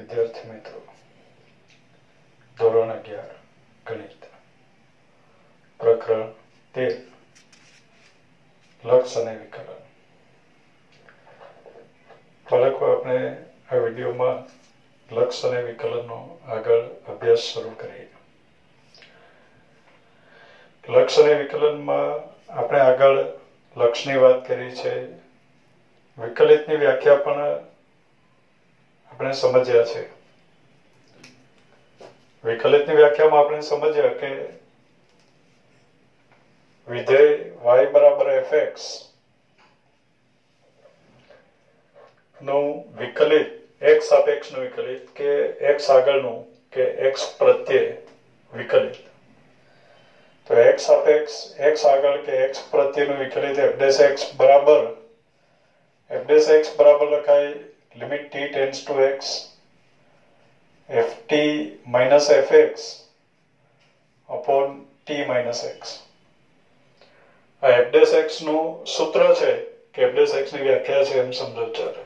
વિદ્યાર્થી મિત્રો, ધોરણ 11 ગણિત, પ્રકરણ 13 લક્ષ અને વિકલન. બાળકો, આપણે આ વિડીયોમાં લક્ષ અને વિકલનનો આગળ અભ્યાસ શરૂ કરીએ. લક્ષ અને વિકલનમાં આપણે આગળ લક્ષની વાત કરી છે, વિકલિતની વ્યાખ્યા પણ આપણે સમજ્યા છે. વિકલિતની વ્યાખ્યામાં આપણે સમજ્યા કે વિધેય y બરાબર fx નું વિકલિત, x સાપેક્ષનું વિકલિત કે x આગળનું કે x પ્રત્યે વિકલિત. તો x સાપેક્ષ x આગળ કે x પ્રત્યેનું વિકલિત f' બરાબર લખાય limit t tends to x ft minus fx upon t minus x. આ f' નું સૂત્ર છે કે f' ની વ્યાખ્યા છે એમ સમજો ચાલે.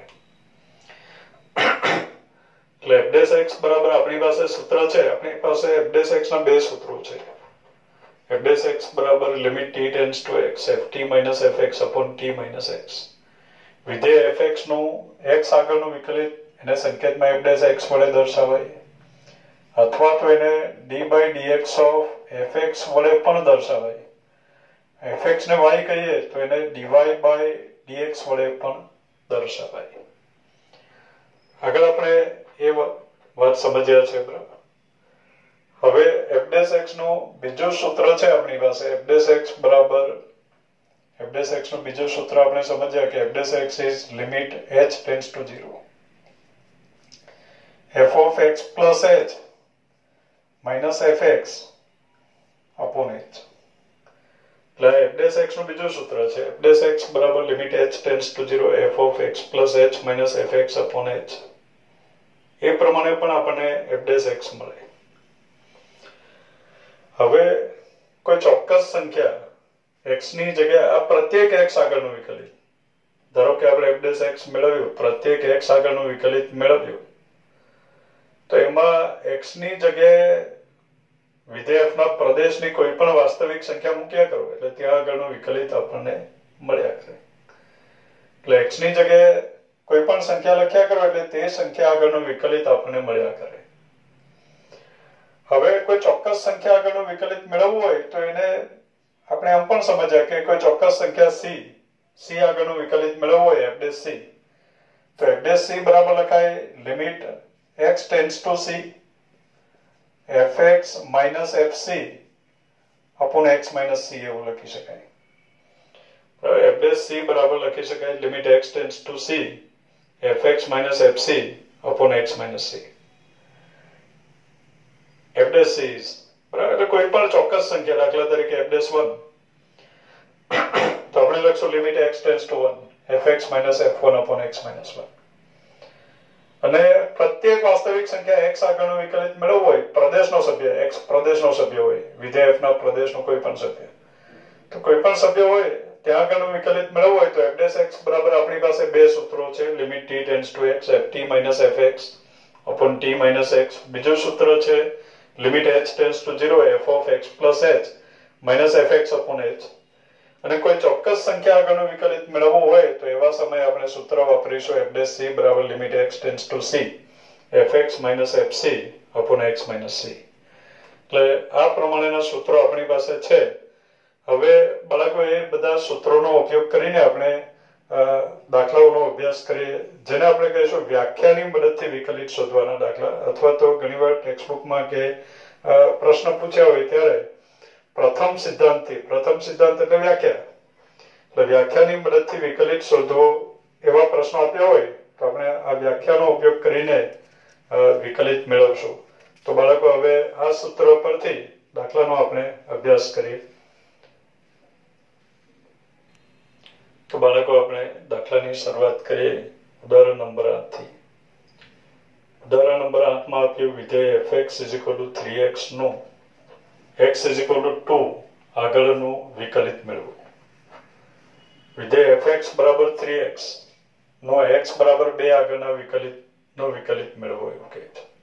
એટલે f' બરાબર આપણી પાસે સૂત્ર છે, આપણી પાસે f' ના બે સૂત્રો છે. f' બરાબર limit t tends to x ft minus fx upon t minus x. વિધેય fx નું x આગળનું વિકલિત એને સંકેતમાં f' વડે દર્શાવાય, અથવા તો એને d by dx of fx વડે પણ દર્શાવાય. fx ને y કહીએ તો એને dy by dx વડે પણ દર્શાવાય. આગળ આપણે એ વાત સમજ્યા છે, બરાબર. હવે f' નું બીજું સૂત્ર છે આપણી પાસે. f' નું બીજું સૂત્ર આપણે સમજ્યા કે f' is limit h tends to 0 f of x plus h minus fx upon h. એટલે f' નું બીજું સૂત્ર છે f' બરાબર limit h tends to 0 f of x plus h minus fx upon h. એ પ્રમાણે પણ આપણને f' મળે. હવે કોઈ ચોક્કસ સંખ્યા x ની જગ્યાએ આ પ્રત્યેક x આગળનું વિકલિત, ધારો કે આપણે f' મેળવ્યું, પ્રત્યેક x આગળનું વિકલિત મેળવ્યું, તો એમાં x ની જગ્યાએ વિધેય f ના પ્રદેશની કોઈ પણ વાસ્તવિક સંખ્યા મૂક્યા કરો એટલે ત્યાં આગળનું વિકલિત આપણને મળ્યા કરે. એટલે x ની જગ્યાએ કોઈ પણ સંખ્યા લખ્યા કરો એટલે તે સંખ્યા આગળનું વિકલિત આપણને મળ્યા કરે. હવે કોઈ ચોક્કસ સંખ્યા આગળનું વિકલિત મેળવવું હોય તો એને આપણે એમ પણ સમજ્યા કે કોઈ ચોક્કસ સંખ્યા c આગળનું વિકલિત મેળવવું હોય f' તો f' બરાબર લખાય limit x tends to c fx minus fc upon x minus c એવું લખી શકાય. f' બરાબર લખી શકાય limit x tends to c fx minus fc upon x minus c. f' is બરાબર કોઈ પણ ચોક્કસ સંખ્યા, દાખલા તરીકે f'1, તો આપણે લખશું limit x tends to 1 fx minus f1 upon x minus 1. અને પ્રત્યેક વાસ્તવિક સંખ્યા x આગળનું વિકલિત મેળવવું હોય, પ્રદેશનો સભ્ય x પ્રદેશનો સભ્ય હોય, વિધેય f ના પ્રદેશનો કોઈ પણ સભ્ય, તો કોઈ પણ સભ્ય હોય ત્યાં આગળનું વિકલિત મેળવવું હોય તો f' બરાબર આપણી પાસે બે સૂત્રો છે limit t tends to x ft minus fx upon t minus x. બીજું સૂત્ર છે limit h tends to 0 f of x plus h minus fx upon h. અને કોઈ ચોક્કસ સંખ્યા આગળનું વિકલિત મેળવવું હોય તો એવા સમયે આપણે સૂત્ર વાપરીશું f' બરાબર limit x tends to c fx minus fc upon x minus c. એટલે આ પ્રમાણેના સૂત્રો આપણી પાસે છે. હવે બાળકો, એ બધા સૂત્રોનો ઉપયોગ કરીને આપણે દાખલાઓનો અભ્યાસ કરીએ, જેને આપણે કહીશું વ્યાખ્યાની મદદથી વિકલિત શોધવાના દાખલા. અથવા તો ઘણીવાર ટેક્સ્ટબુકમાં કે પ્રશ્ન પૂછ્યા હોય ત્યારે પ્રથમ સિદ્ધાંત એટલે વ્યાખ્યા, એટલે વ્યાખ્યાની મદદથી વિકલિત શોધવો એવા પ્રશ્નો આપ્યા હોય તો આપણે આ વ્યાખ્યાનો ઉપયોગ કરીને વિકલિત મેળવશું. તો બાળકો, હવે આ સૂત્ર પરથી દાખલાનો આપણે અભ્યાસ કરીએ. તો બાળકો, આપણે દાખલાની શરૂઆત કરીએ ઉદાહરણ નંબર 8 થી. ઉદાહરણ નંબર 8 માં આપ્યું વિધેય fx = 3x નું x = 2 આગળનું વિકલિત મેળવવું. વિધેય fx બરાબર 3x નો x બરાબર 2 આગળના વિકલિત નો વિકલિત મેળવવો. ઓકે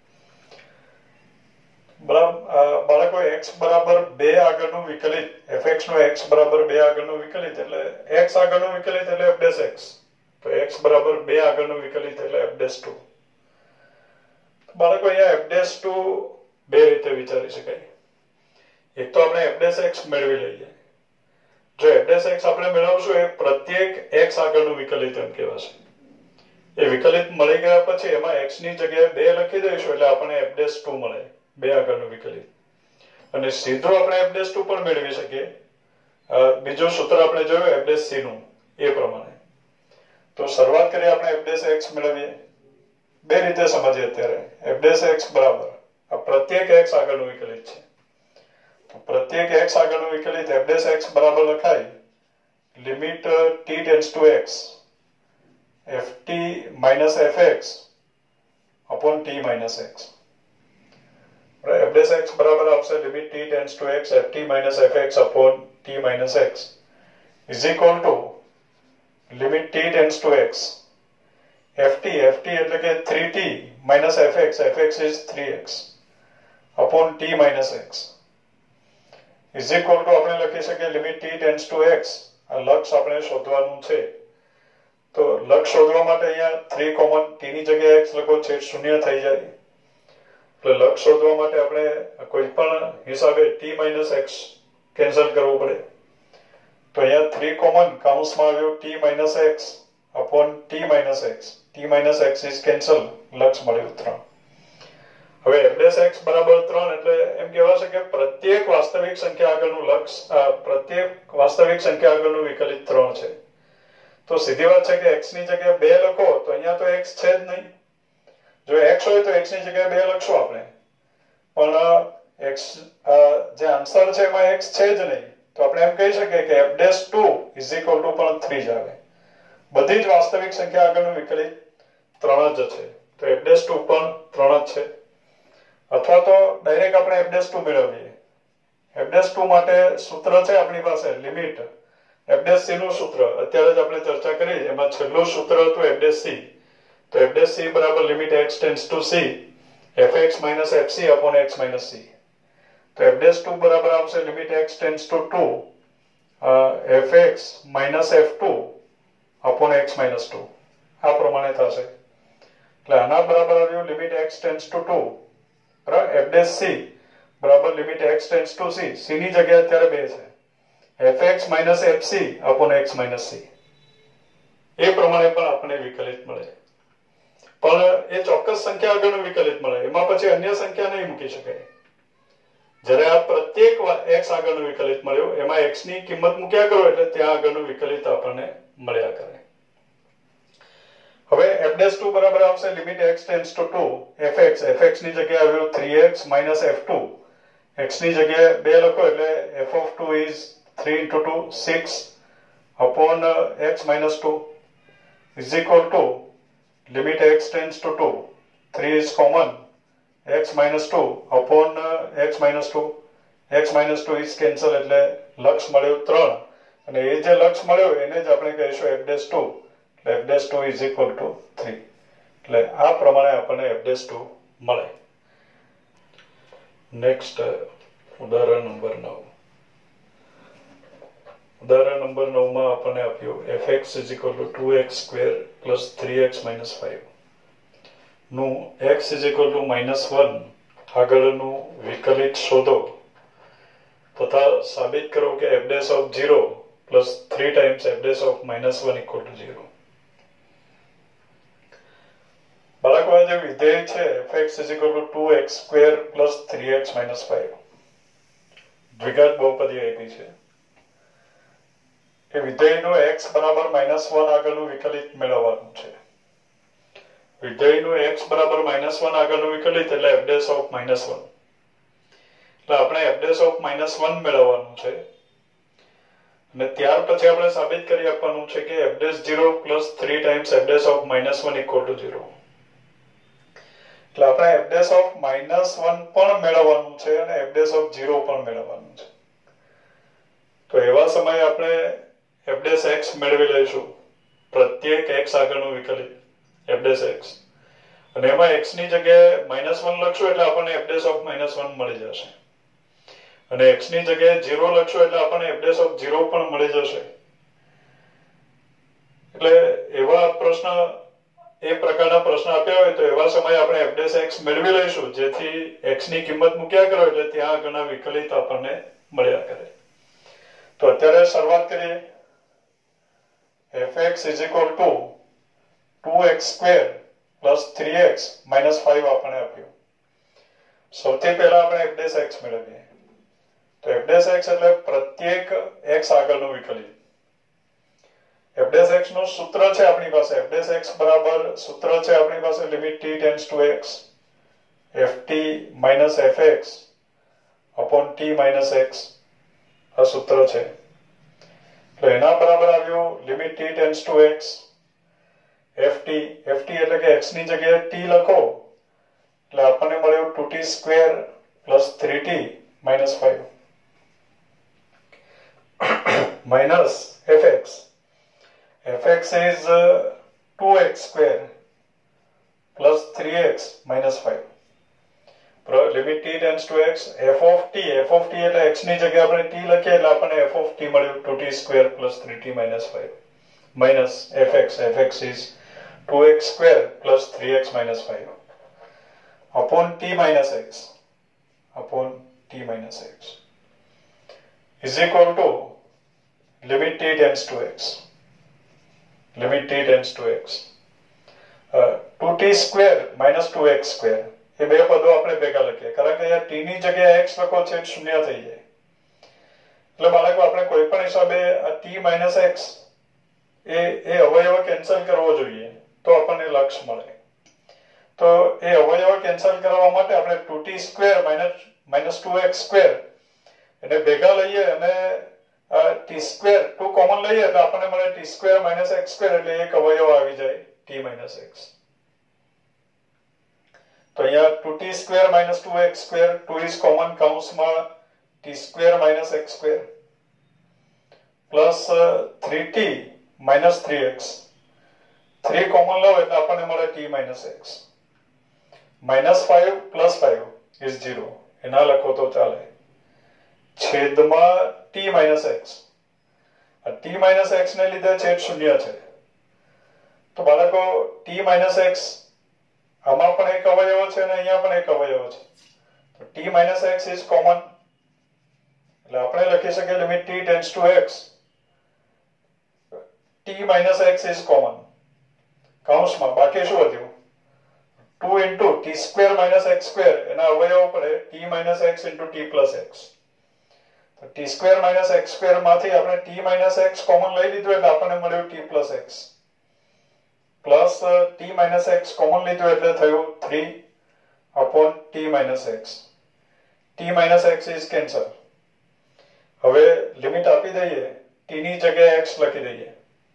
બરાબર. બાળકો x બરાબર 2 આગળનું વિકલિત fx નો x બરાબર 2 આગળનું વિકલિત એટલે x આગળનું વિકલિત એટલે f'(x). તો x બરાબર 2 આગળનું વિકલિત એટલે f'(2). બાળકો અહીંયા f'(2) બે રીતે વિચારી શકાય. એક તો આપણે f'(x) મેળવી લઈએ. જો f'(x) આપણે મેળવશું એ પ્રત્યેક x આગળનું વિકલિત એમ કહેવાશે. એ વિકલિત મળી ગયા પછી એમાં x ની જગ્યાએ 2 લખી દઈશું એટલે આપણને f'(2) મળે. 2 આગળનું વિકલિત. અને સીધું આપણે f'(2) પણ મેળવી શકીએ. બીજું સૂત્ર આપણે જોયું f'(c) નું એ પ્રમાણે. તો શરૂઆત કરીએ આપણે f'(x) મેળવીએ. બે રીતે સમજીએ અત્યારે. f'(x) બરાબર આ પ્રત્યેક x આગળનું વિકલિત છે. તો પ્રત્યેક x આગળનું વિકલિત f'(x) બરાબર લખાય limit t tends to x ft minus fx upon t minus x. f'(x) બરાબર આવશે limit t tends to x ft minus fx upon t minus x is equal to limit t tends to x ft એટલે કે 3t minus fx is 3x upon t minus x is equal to આપણે લખી શકીએ limit t tends to x. આ લક્ષ આપણે શોધવાનું છે. તો લક્ષ શોધવા માટે અહીંયા 3 કોમન t ની જગ્યાએ x લખો છેદ શૂન્ય થઈ જાય. એટલે લક્ષ શોધવા માટે આપણે કોઈ પણ હિસાબે t minus x કેન્સલ કરવું પડે. તો અહીંયા 3 કોમન કૌંસમાં આવ્યો t minus x upon t minus x. t minus x is cancel. લક્ષ મળ્યું 3. હવે f'(x) બરાબર 3 એટલે એમ કહેવાશે કે પ્રત્યેક વાસ્તવિક સંખ્યા આગળનું લક્ષ પ્રત્યેક વાસ્તવિક સંખ્યા આગળનું વિકલિત 3 છે. તો સીધી વાત છે કે x ની જગ્યાએ 2 લખો તો અહીંયા તો x છે જ નહીં. જો x હોય તો x ની જગ્યાએ 2 લખશું આપણે. પણ x જે આન્સર છે એમાં x છે જ નહીં. તો આપણે એમ કહી શકીએ કે f'(2) પણ 3 જ આવે. બધી જ વાસ્તવિક સંખ્યા આગળનું વિકલિત 3 જ છે. તો f'(2) પણ 3 જ છે. અથવા તો ડાયરેક્ટ આપણે f'(2) મેળવીએ. f'(2) માટે સૂત્ર છે આપણી પાસે લિમિટ f'(c) નું સૂત્ર અત્યારે જ આપણે ચર્ચા કરી. એમાં છેલ્લું સૂત્ર હતું f'(c). તો f'(c) બરાબર limit x tends to c fx minus fc upon x minus c. તો f'(2) બરાબર આવશે limit x tends to 2 fx minus f2 upon x minus 2. આ પ્રમાણે થશે. એટલે આના બરાબર આવ્યું લિમિટ x ટેન્ડ્સ ટુ 2 બરાબર f'(c) બરાબર limit x tends to c. c ની જગ્યાએ અત્યારે 2 છે. fx minus fc upon x minus c. એ પ્રમાણે પણ આપણને વિકલિત મળે. પણ એ ચોક્કસ સંખ્યા આગળનું વિકલિત મળે. એમાં પછી અન્ય સંખ્યા નહીં મૂકી શકાય. જ્યારે આ પ્રત્યેક x આગળનું વિકલિત મળ્યું એમાં x ની કિંમત મૂક્યા કરો એટલે ત્યાં આગળનું વિકલિત આપણને મળ્યા કરે. હવે f'(2) બરાબર આવશે limit x tends to 2 fx ની જગ્યાએ આવ્યું 3x minus f2. x ની જગ્યાએ 2 લખો એટલે f(2) is 3 into 2 6 upon x minus 2 is equal to limit x tends to 2 3 is common x minus 2 upon x minus 2 x minus 2 is cancel એટલે લક્ષ મળ્યો 3 અને એ જે લક્ષ મળ્યો એને જ આપણે કહીશું f'(2) એટલે f'(2) is equal to 3. એટલે આ પ્રમાણે આપણને f'(2) મળે. નેક્સ્ટ ઉદાહરણ નંબર 9. ઉદાહરણ નંબર 9 માં આપણને આપ્યું fx is equal to 2x² plus 3x minus 5 નું x is equal to -1 આગળનું વિકલિત શોધો તથા સાબિત કરો કે f'(0) plus 3 times f'(-1) equal to 0. બાળકો આ જે વિધેય છે fx is equal to 2x² plus 3x minus 5 દ્વિઘાત બહુપદી આપી છે. એ વિધેયનું x બરાબર -1 આગળનું વિકલિત મેળવવાનું છે. વિધેયનું x બરાબર -1 આગળનું વિકલિત એટલે f'(-1). એટલે આપણે f'(-1) મેળવવાનું છે અને ત્યાર પછી આપણે સાબિત કરી આપવાનું છે કે f'(0) plus 3 times f'(-1) equal to 0. એટલે આપણે f'(-1) પણ મેળવવાનું છે અને f'(0) પણ મેળવવાનું છે. તો એવા સમયે આપણે f'(x) મેળવી લઈશું પ્રત્યેક x આગળનું વિકલિત f'(x) અને એમાં x ની જગ્યાએ -1 લખશું એટલે આપણને f dash of -1 મળી જશે અને x ની જગ્યાએ 0 લખશું એટલે આપણને f dash of 0 પણ મળી જશે એટલે એવા પ્રશ્ન એ પ્રકારના પ્રશ્ન આપ્યા હોય તો એવા સમયે આપણે f dash x મેળવી લઈશું જેથી x ની કિંમત મૂક્યા કરો એટલે ત્યાં આગળના વિકલિત આપણને મળ્યા કરે તો અત્યારે શરૂઆત કરીએ fx is equal to 2x² plus 3x minus 5 આપણને આપ્યું સૌથી પહેલા આપણે f dash x મેળવીએ તો f dash x એટલે પ્રત્યેક x આગળનું વિકલિત f dash x નું સૂત્ર છે આપણી પાસે f dash x બરાબર સૂત્ર છે આપણી પાસે limit t tends to x ft minus fx upon t minus x આ સૂત્ર છે તો એના બરાબર આવ્યું limit t tends to x ft એટલે કે x ની જગ્યાએ t લખો એટલે આપણને મળ્યું 2t² plus 3t minus 5 minus fx is 2x² plus 3x minus 5 limit t tends to x f of t એટલે x ની જગ્યાએ આપણે t લખીએ એટલે આપણને f of t મળ્યું 2t² plus 3t minus 5 minus fx is 2x² plus 3x minus 5 upon t minus x is equal to limit t tends to x 2t² minus 2x² એ બે પદો આપણે ભેગા લખીએ કારણ કે અહીંયા t ની જગ્યાએ x લખો છે શૂન્ય થઈ જાય એટલે બાળકો આપણે કોઈ પણ હિસાબે આ t minus x એ અવયવ કેન્સલ કરવો જોઈએ તો આપણને લક્ષ મળે તો એ અવયવ કેન્સલ કરવા માટે આપણે 2t² minus 2x² એને ભેગા લઈએ અને t² 2 કોમન લઈએ તો આપણને મળે t² minus x² એટલે એક અવયવ આવી જાય t minus x તો અહીંયા 2t² minus 2x² 2 is common કૌંસમાં t² minus x² plus 3t minus 3x 3 common લો એટલે આપણને મળે t minus x minus 5 plus 5 is 0 એના લખો તો ચાલે છેદમાં t minus x આ t minus x ને લીધે છેદ શૂન્ય છે તો બાળકો t minus x આમાં પણ એક અવયવ છે અને અહીંયા પણ એક અવયવ છે તો t minus x is common એટલે આપણે લખી શકીએ limit t tends to x t minus x is common કૌંસમાં બાકી શું વધ્યું 2 into t² minus x² એના અવયવ પડે t minus x into t plus x તો t² minus x² માંથી આપણે t minus x કોમન લઈ લીધું એટલે આપણને મળ્યું t plus x plus t minus x common લીધું એટલે થયું 3 upon t minus x t minus x is cancel હવે લિમિટ આપી દઈએ t ની જગ્યાએ x લખી દઈએ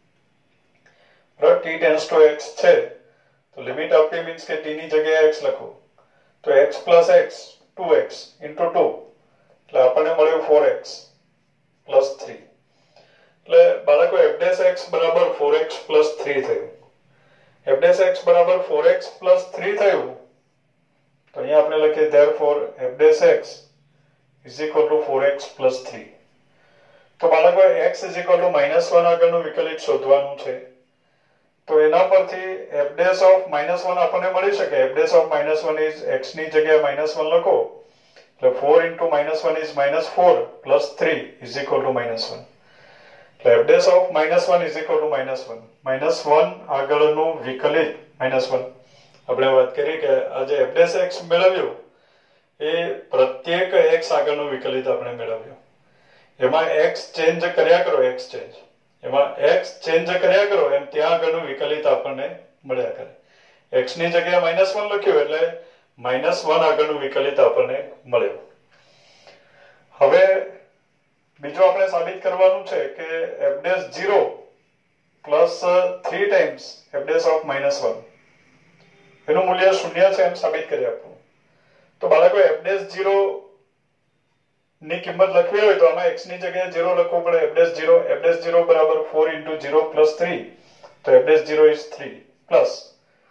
t tends to x છે તો લિમિટ આપી મીન્સ કે t ની જગ્યાએ x લખો તો x plus x 2x into 2 એટલે આપણને મળ્યું 4x plus 3 એટલે બાળકો f dash x બરાબર 4x plus 3 થયું f dash x બરાબર 4x plus 3 થયું તો અહીંયા આપણે લખીએ therefore f dash x is equal to 4x plus 3 તો બાળકો x is equal to -1 આગળનું વિકલિત શોધવાનું છે તો એના પરથી f dash of -1 આપણને મળી શકે f dash of -1 is x ની જગ્યાએ -1 લખો એટલે 4 into -1 is -4 plus 3 is equal to -1 એટલે f dash of -1 is equal to -1 આગળનું વિકલિત -1 આપણે વાત કરી કે આજે f dash x મેળવ્યું એ પ્રત્યેક x આગળનું વિકલિત આપણે મેળવ્યું એમાં x ચેન્જ કર્યા કરો એમાં x ચેન્જ કર્યા કરો એમ ત્યાં આગળનું વિકલિત આપણને મળ્યા કરે x ની જગ્યાએ -1 લખ્યું એટલે -1 આગળનું વિકલિત આપણને મળ્યું હવે બીજું આપણે સાબિત કરવાનું છે કે f dash 0 plus 3 times f dash of -1 એનું મૂલ્ય શૂન્ય છે એમ સાબિત કરી આપવું તો બાળકો f dash 0 ની કિંમત લખવી હોય તો આમાં x ની જગ્યાએ 0 લખવું પડે f dash 0 બરાબર 4 into 0 plus 3 તો f dash 0 is 3 plus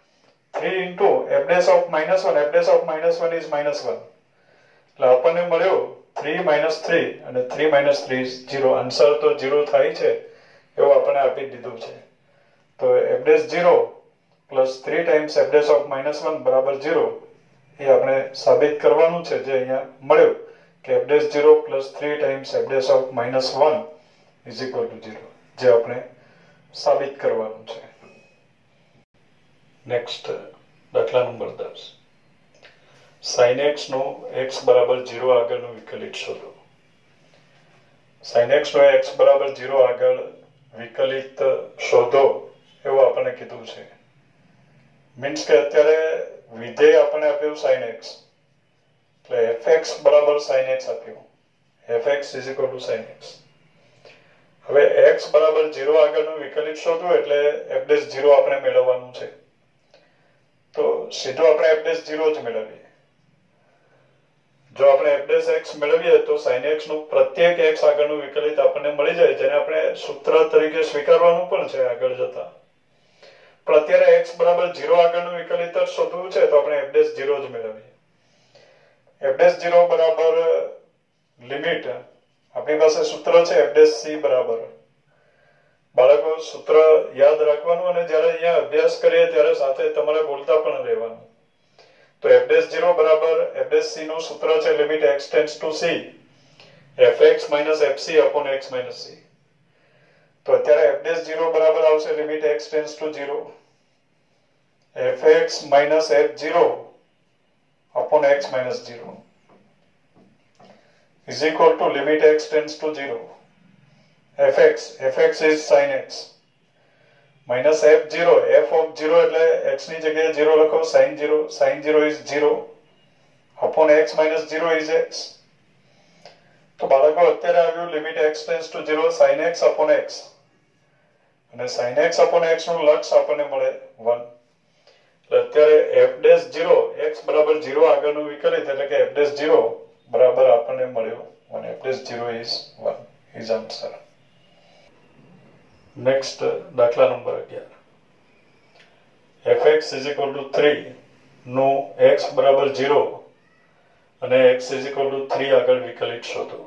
3 into f dash of minus 1, f dash of minus 1 is minus 1. એટલે આપણને મળ્યો 3 minus 3 અને 3 minus 3 is 0. આન્સર તો 0 થાય છે એવું આપણે આપી દીધું છે. તો f dash 0 plus 3 times f dash of minus 1 બરાબર 0 એ આપણે સાબિત કરવાનું છે, જે અહીંયા મળ્યું કે f dash 0 plus 3 times f dash of minus 1 is equal to 0, જે આપણે સાબિત કરવાનું છે. નેક્સ્ટ દાખલા નંબર 10. sin x નો x બરાબર 0 આગળનું વિકલિત શોધો. sin x નો x બરાબર 0 આગળ વિકલિત શોધો એવું આપણને કીધું છે. મીન્સ કે અત્યારે વિધેય આપણને આપ્યું sin x, એટલે fx બરાબર sin x આપ્યું, fx is equal to sin x. હવે x બરાબર 0 આગળનું વિકલિત શોધવું એટલે f dash 0 આપણે મેળવવાનું છે. તો સીધું આપણે f dash 0 જ મેળવીએ. જો આપણે f dash x મેળવીએ તો sin x નું પ્રત્યેક x આગળનું વિકલિત આપણને મળી જાય, જેને આપણે સૂત્ર તરીકે સ્વીકારવાનું પણ છે આગળ જતા. પણ અત્યારે x બરાબર 0 આગળનું વિકલિત જ શોધવું છે તો આપણે f dash 0 જ મેળવીએ. f dash 0 બરાબર લિમિટ, આપણી પાસે સૂત્ર છે f dash c બરાબર. બાળકો સૂત્ર યાદ રાખવાનું અને જ્યારે અહીંયા અભ્યાસ કરીએ ત્યારે સાથે તમારે બોલતા પણ રહેવાનું. તો f dash 0 બરાબર f dash c નું સૂત્ર છે limit x tends to c fx minus fc upon x minus c. તો અત્યારે f dash 0 બરાબર આવશે limit x tends to 0 fx minus f0 upon x minus 0 is equal to limit x tends to 0 fx is sin x minus f0, f of 0 એટલે x ની જગ્યાએ 0 લખો, sin 0 is 0 upon x minus 0 is x. તો બાળકો અત્યારે આવ્યું limit x tends to 0 sin x upon x, અને sin x upon x નું લક્ષ આપણને મળે 1. એટલે અત્યારે f dash 0 x બરાબર 0 આગળનું વિકલિત એટલે કે f dash 0 બરાબર આપણને મળ્યું 1. f dash 0 is 1 is answer. Next દાખલા number 11. fx is equal to 3 નું x બરાબર 0 અને x is equal to 3 આગળ વિકલિત શોધો.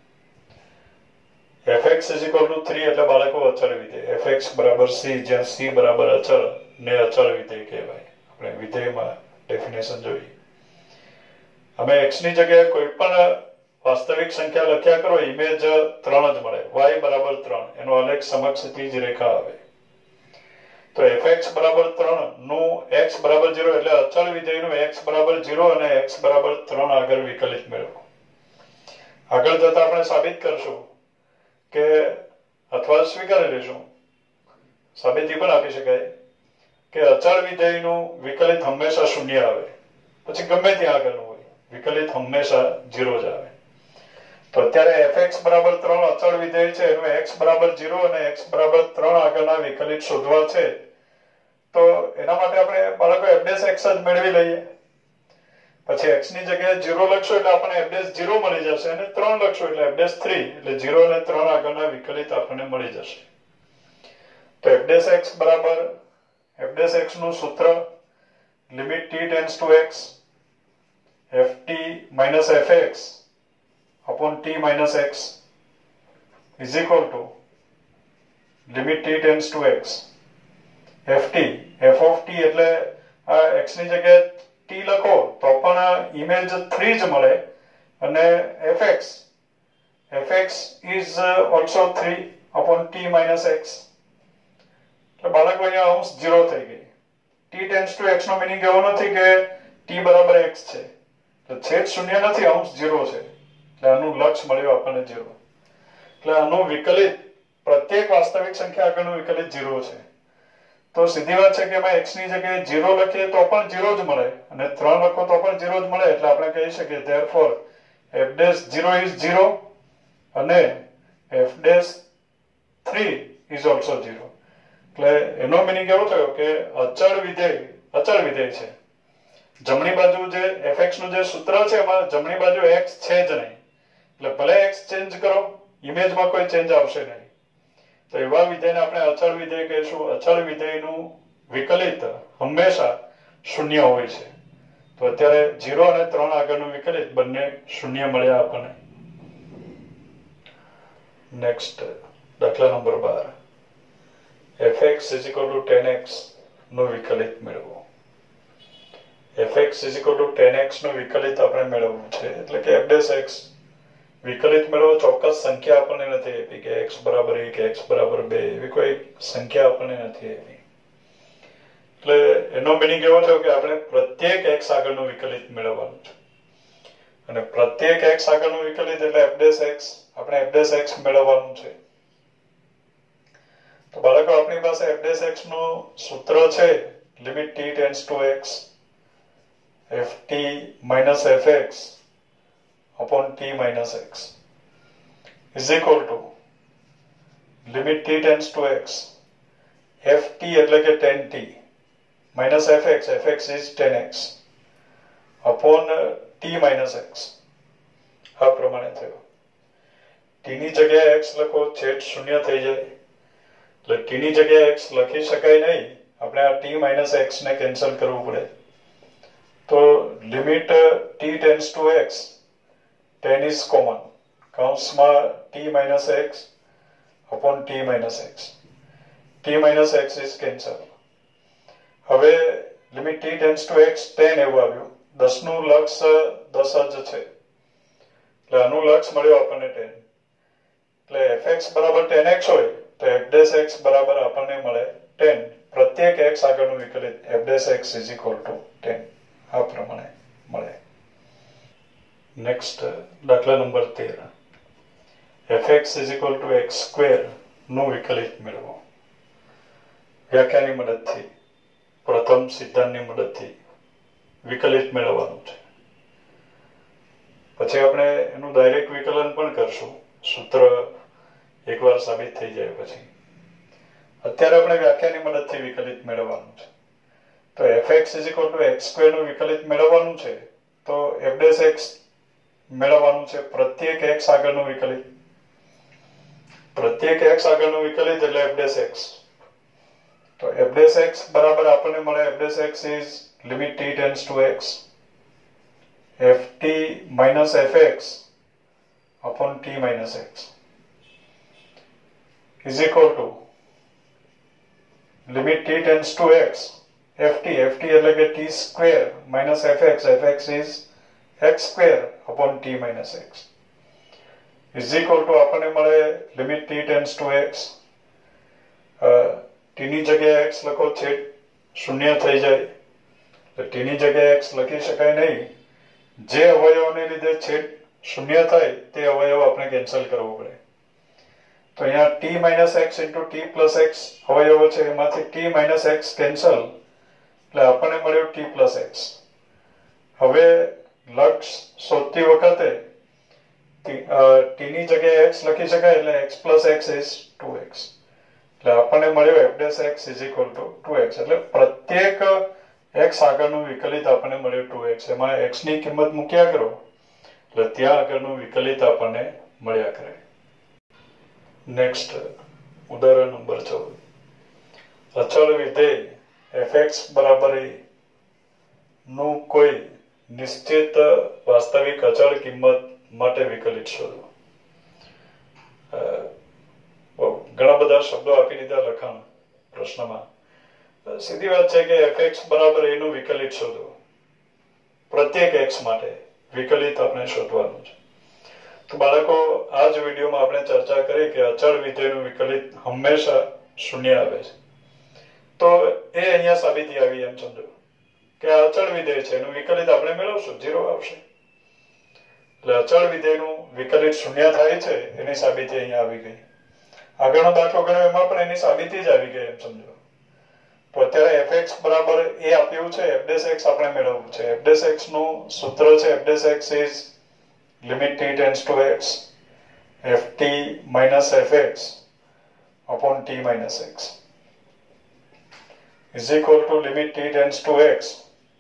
fx is equal to 3 એટલે બાળકો અચળ વિધેય, fx બરાબર c, જ્યાં c બરાબર અચળ ને અચળ વિધેય કહેવાય. આપણે વિધેયમાં ડેફિનેશન જોઈ. અમે x ની જગ્યાએ કોઈ પણ વાસ્તવિક સંખ્યા લખ્યા કરો, ઇમેજ 3 જ મળે, y બરાબર 3, એનો આલેખ સમક્ષિતિજ રેખા આવે. તો fx બરાબર 3 નું x બરાબર 0 એટલે અચળ વિધેયનું x બરાબર 0 અને x બરાબર 3 આગળ વિકલિત મેળવો. આગળ જતા આપણે સાબિત કરશું કે, અથવા સ્વીકારી લઈશું, સાબિતી પણ આપી શકાય કે અચળ વિધેયનું વિકલિત હંમેશા શૂન્ય આવે, પછી ગમે ત્યાં આગળનું હોય, વિકલિત હંમેશા 0 જ આવે. તો અત્યારે fx બરાબર 3 અચળ વિધેય છે, એનું x બરાબર 0 અને x બરાબર 3 આગળના વિકલિત શોધવા છે. તો એના માટે આપણે બાળકો f dash x જ મેળવી લઈએ. પછી x ની જગ્યાએ 0 લખશો એટલે આપણને f dash 0 મળી જશે, અને 3 લખશો એટલે f dash 3, એટલે 0 અને 3 આગળના વિકલિત આપણને મળી જશે. તો f dash x બરાબર f dash x નું સૂત્ર limit t tends to x ft minus fx upon t minus x is equal to limit t tends to x ft, f of t એટલે આ x ની જગ્યાએ t લખો તો પણ ઇમેજ 3 જ મળે, અને fx is also 3 upon t minus x. એટલે બાળકો અહીંયા અંશ 0 થઈ ગઈ. t tends to x નો મીનિંગ એવો નથી કે t બરાબર x છે, તો છેદ શૂન્ય નથી, અંશ 0 છે, એટલે આનું લક્ષ મળ્યું આપણને 0. એટલે આનું વિકલિત પ્રત્યેક વાસ્તવિક સંખ્યા આગળનું વિકલિત 0 છે. તો સીધી વાત છે કે એમાં x ની જગ્યાએ 0 લખીએ તો પણ 0 જ મળે, અને 3 લખો તો પણ 0 જ મળે. એટલે આપણે કહી શકીએ therefore f dash 0 is 0 અને f dash 3 is also 0. એટલે એનો મીનિંગ એવો થયો કે અચળ વિધેય છે. જમણી બાજુ જે fx નું જે સૂત્ર છે એમાં જમણી બાજુ x છે જ નહીં, એટલે ભલે x ચેન્જ કરો, ઇમેજમાં કોઈ ચેન્જ આવશે નહીં. તો એવા વિધેયને આપણે અચળ વિધેય કહીશું. અચળ વિધેયનું વિકલિત હંમેશા શૂન્ય હોય છે. તો અત્યારે 0 અને 3 આગળનું વિકલિત બંને શૂન્ય મળ્યા આપણને. નેક્સ્ટ દાખલા નંબર 12. fx = 10x નું વિકલિત મેળવો. fx = 10x નું વિકલિત આપણે મેળવવું છે, એટલે કે f' વિકલિત મેળવો. ચોક્કસ સંખ્યા આપણને નથી આપી કે x = 1 કે x = 2 એવી કોઈ સંખ્યા આપણને નથી આપી. એટલે એનો મિનિંગ એવો થયો કે આપણે પ્રત્યેક x આગળનું વિકલિત મેળવવાનું છે. અને પ્રત્યેક x આગળનું વિકલિત એટલે f', આપણે f' મેળવવાનું છે. તો બાળકો આપણી પાસે f' નું સૂત્ર છે limit t tends to x ft - fx upon t - x is equal to limit t tends to x ft એટલે કે 10t minus fx is 10x upon t - x. આ પ્રમાણે થયું. t ની જગ્યાએ x લખો, છેદ શૂન્ય થઈ જાય. એટલે t ની જગ્યાએ x લખી શકાય નહીં, આપણે આ t - x ને કેન્સલ કરવું પડે. તો limit t tends to x 10 is common, કૌંસમાં t - x upon t - x. t - x is cancel. હવે limit t tends to x 10 એવું આવ્યું. 10 નું લક્ષ 10 જ છે, એટલે આનું લક્ષ મળ્યું આપણને 10. એટલે fx = 10x હોય તો f' બરાબર આપણને મળે 10. પ્રત્યેક x આગળનું વિકલિત f' = 10 આ પ્રમાણે મળે. નેક્સ્ટ દાખલા નંબર 13. fx = x² નું વિકલિત મેળવો. વ્યાખ્યાની મદદથી, પ્રથમ સિદ્ધાંતની મદદથી વિકલિત મેળવવાનું છે. પછી આપણે એનું ડાયરેક્ટ વિકલન પણ કરશું, સૂત્ર એકવાર સાબિત થઈ જાય પછી. અત્યારે આપણે વ્યાખ્યાની મદદથી વિકલિત મેળવવાનું છે. તો fx = x² નું વિકલિત મેળવવાનું છે, તો f' મેળવવાનું છે પ્રત્યેક x આગળનું વિકલિત. પ્રત્યેક x આગળનું વિકલિત એટલે f'. તો f' બરાબર આપણને મળે f' is limit t tends to x ft - fx upon t - x is equal to limit t tends to x ft એટલે કે t² - fx is x² upon t - x is equal to આપણને મળે limit t tends to x t ની જગ્યાએ x લખો, છેદ શૂન્ય થઈ જાય. તો t ની જગ્યાએ x લખી શકાય નહીં. જે અવયવને લીધે છેદ શૂન્ય થાય તે અવયવ આપણે કેન્સલ કરવો પડે. તો અહીંયા t - x into t + x અવયવો છે, એમાંથી t - x કેન્સલ એટલે આપણને મળ્યું t + x. હવે લક્ષ શોધતી વખતે t ની જગ્યાએ x લખી શકાય એટલે x + x is 2x. એટલે આપણને મળ્યું f' = 2x. એટલે પ્રત્યેક x આગળનું વિકલિત આપણને મળ્યું 2x. એમાં x ની કિંમત મૂક્યા કરો એટલે ત્યાં આગળનું વિકલિત આપણને મળ્યા કરે. નેક્સ્ટ ઉદાહરણ નંબર 14. અચળ વિધેય fx = a નું કોઈ નિશ્ચિત વાસ્તવિક અચળ કિંમત માટે વિકલિત શોધો. ઘણા બધા શબ્દો આપી દીધા લખાણ પ્રશ્નમાં. સીધી વાત છે કે fx = a નું વિકલિત શોધો. પ્રત્યેક x માટે વિકલિત આપણે શોધવાનું છે. તો બાળકો આ જ વિડીયોમાં આપણે ચર્ચા કરી કે અચળ વિધેયનું વિકલિત હંમેશા શૂન્ય આવે છે. તો એ અહીંયા સાબિતી આવી એમ સમજો કે આ અચળ વિધેય છે, એનું વિકલિત આપણે મેળવશું 0 આવશે. એટલે અચળ વિધેયનું વિકલિત શૂન્ય થાય છે એની સાબિતી અહીંયા આવી ગઈ. આગળનો દાખલો ગણ્યો એમાં પણ એની સાબિતી જ આવી ગઈ એમ સમજો. તો અત્યારે fx = a આપ્યું છે, f' આપણે મેળવવું છે. f' નું સૂત્ર છે f' is limit t tends to x ft - fx upon t - x is equal to limit t tends to x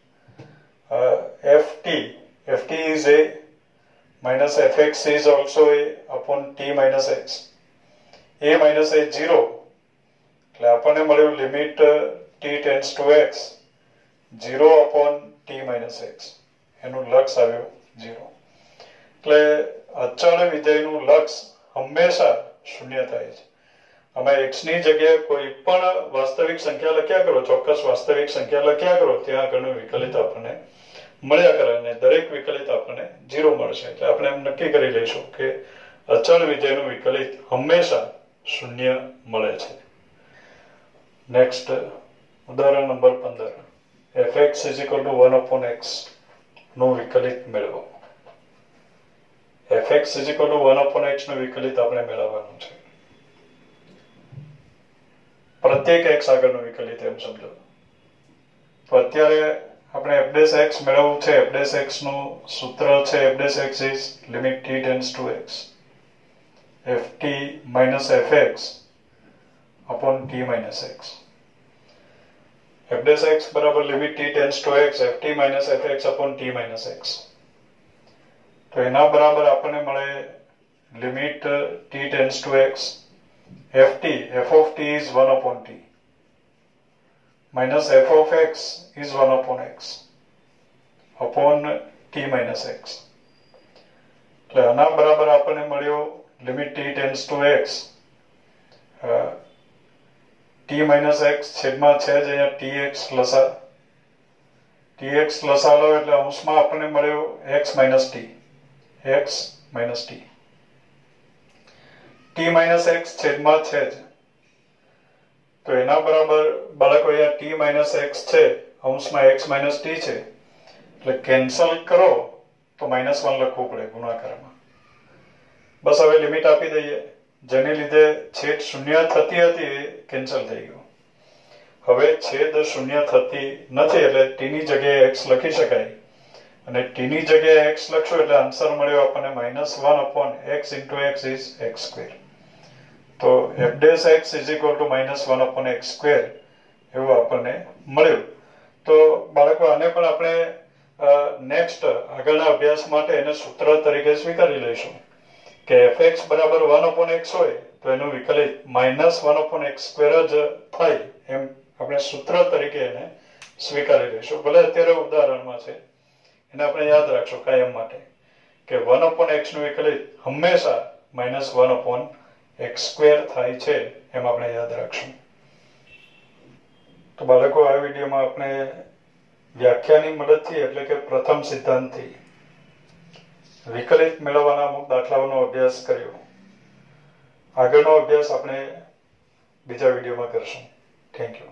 ft is a minus fx is also a upon t minus x. a minus a 0 એટલે આપણને મળ્યું limit t tends to x 0/t-x એનું લક્ષ આવ્યું 0. એટલે અચળ વિધેયનું લક્ષ હંમેશા શૂન્ય થાય છે. આમાં x ની જગ્યાએ કોઈ પણ વાસ્તવિક સંખ્યા લખ્યા કરો, ચોક્કસ વાસ્તવિક સંખ્યા લખ્યા કરો, ત્યાં આગળનું વિકલિત આપણને મળ્યા કરે અને દરેક વિકલિત આપણને 0 મળશે. એટલે આપણે એમ નક્કી કરી લઈશું કે અચળ વિધેયનું વિકલિત હંમેશા શૂન્ય મળે છે. નેક્સ્ટ ઉદાહરણ નંબર 15. fx = 1/x નું વિકલિત મેળવો. fx = 1/x નું વિકલિત આપણે મેળવવાનું છે. પ્રત્યેક x આગળનું વિકલિત એમ સમજો. તો અત્યારે આપણે f' મેળવવું છે. f' નું સૂત્ર છે f' is limit t tends to x ft minus fx upon t minus x. f' બરાબર limit t tends to x ft minus fx upon t minus x. તો એના બરાબર આપણને મળે limit t tends to x f of t is 1/t minus f of x is 1/x upon t minus x. એટલે આના બરાબર આપણને મળ્યો limit t tends to x t minus x છેદમાં છે જ અહીંયા tx લસા લો એટલે અંશમાં આપણને મળ્યો x minus t t minus x છેદમાં છે જ. તો એના બરાબર બાળકો અહીંયા t minus x છે, અંશમાં x minus t છે, એટલે કેન્સલ કરો તો -1 લખવું પડે ગુણાકારમાં. બસ હવે લિમિટ આપી દઈએ, જેને લીધે છેદ શૂન્ય થતી હતી એ કેન્સલ થઈ ગયું. હવે છેદ શૂન્ય થતી નથી એટલે t ની જગ્યાએ x લખી શકાય અને t ની જગ્યાએ x લખશો એટલે આન્સર મળ્યો આપણને -1/x into x is x². તો f' is equal to -1/x² એવું આપણને મળ્યું. તો બાળકો આને પણ આપણે નેક્સ્ટ આગળના અભ્યાસ માટે એને સૂત્ર તરીકે સ્વીકારી લઈશું કે fx બરાબર 1/x હોય તો એનું વિકલિત -1/x² જ થાય એમ આપણે સૂત્ર તરીકે એને સ્વીકારી લઈશું. ભલે અત્યારે ઉદાહરણમાં છે, એને આપણે યાદ રાખશું કાયમ માટે કે 1/x નું વિકલિત હંમેશા -1/x² થાય છે એમ આપણે યાદ રાખશું. તો બાળકો આ વિડીયોમાં આપણે વ્યાખ્યાની મદદથી એટલે કે પ્રથમ સિદ્ધાંતથી વિકલિત મેળવવાના અમુક દાખલાઓનો અભ્યાસ કર્યો. આગળનો અભ્યાસ આપણે બીજા વિડીયોમાં કરશું. Thank you.